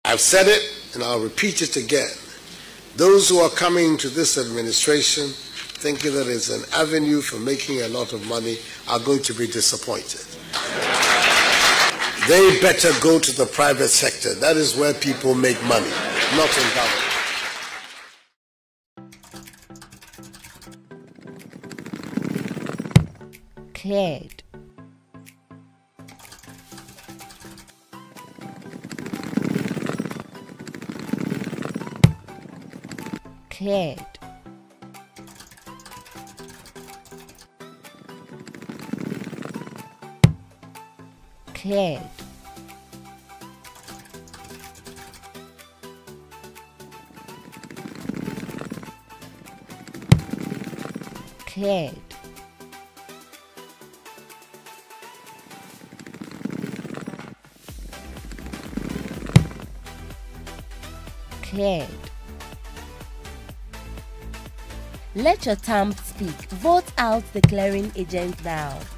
I've said it and I'll repeat it again. Those who are coming to this administration thinking that it's an avenue for making a lot of money are going to be disappointed. They better go to the private sector. That is where people make money, not in government. Cleared. Cleared. Cleared. Cleared. Cleared. Let your thumb speak. Vote out the clearing agent now.